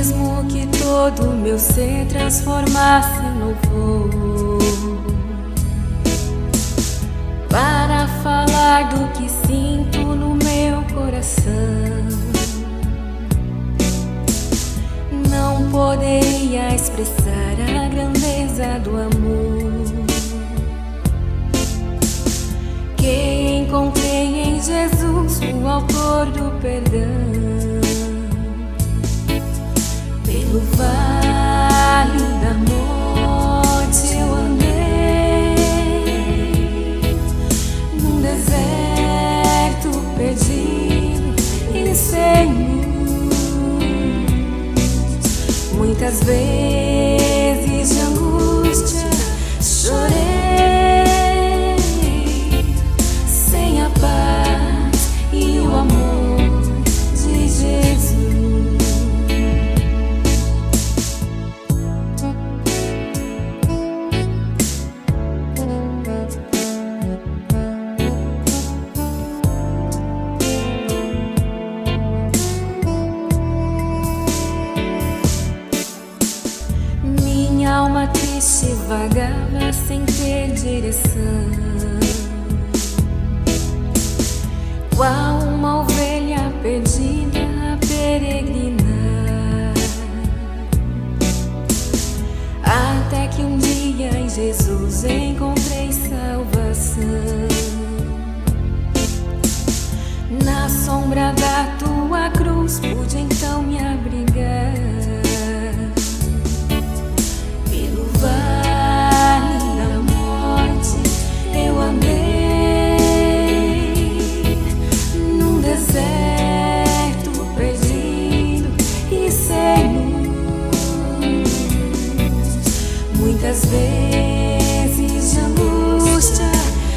Mesmo que todo meu ser transformasse em louvor, para falar do que sinto no meu coração, não poderia expressar a grandeza do amor que encontrei em Jesus, o autor do perdão. Pelo vale da morte eu andei, num deserto perdido e sem luz. Muitas vezes de angústia chorei, sem a paz e o amor de Jesus. Minha alma triste vagava sem ter direção, qual uma ovelha perdida a peregrinar, até que um dia em Jesus encontrei salvação. Na sombra da tua cruz pude então me abrigar. Pelo vale da morte eu andei, num deserto perdido e sem luz. Muitas vezes de angústia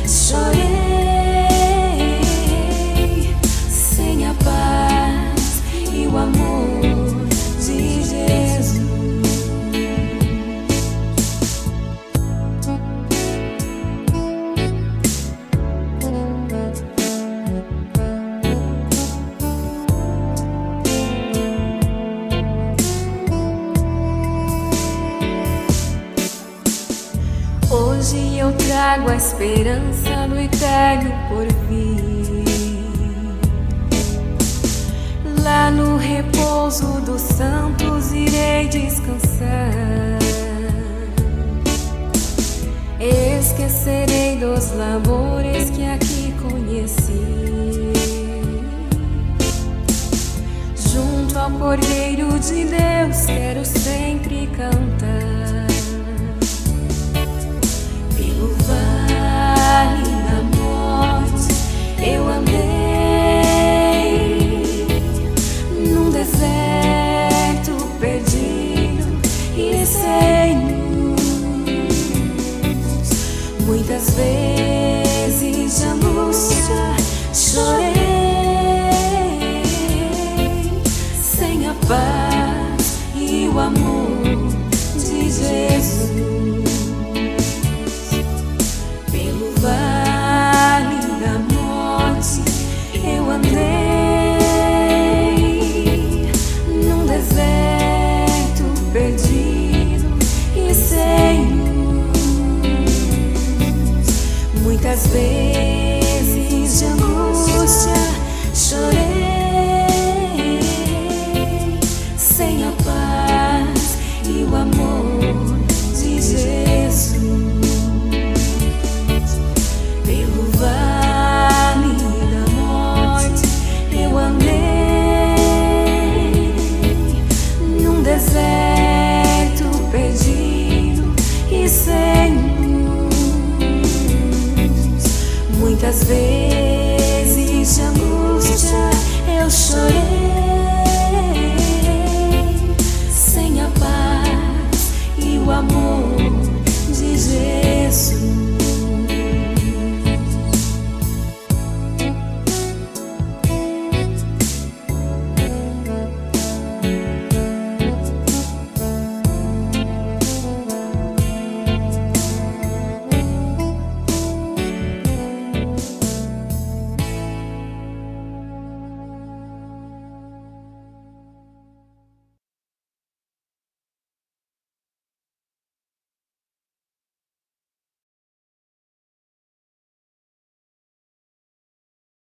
chorei, sem a paz e o amor de Jesus. Hoje eu trago a esperança do eterno porvir. Lá no repouso dos santos irei descansar. Esquecerei dos labores que aqui conheci. Junto ao Cordeiro de Deus quero sempre cantar. Pelo vale da morte eu andei, num deserto perdido e sem luz. Muitas vezes de angústia chorei, sem a paz e o amor de Jesus.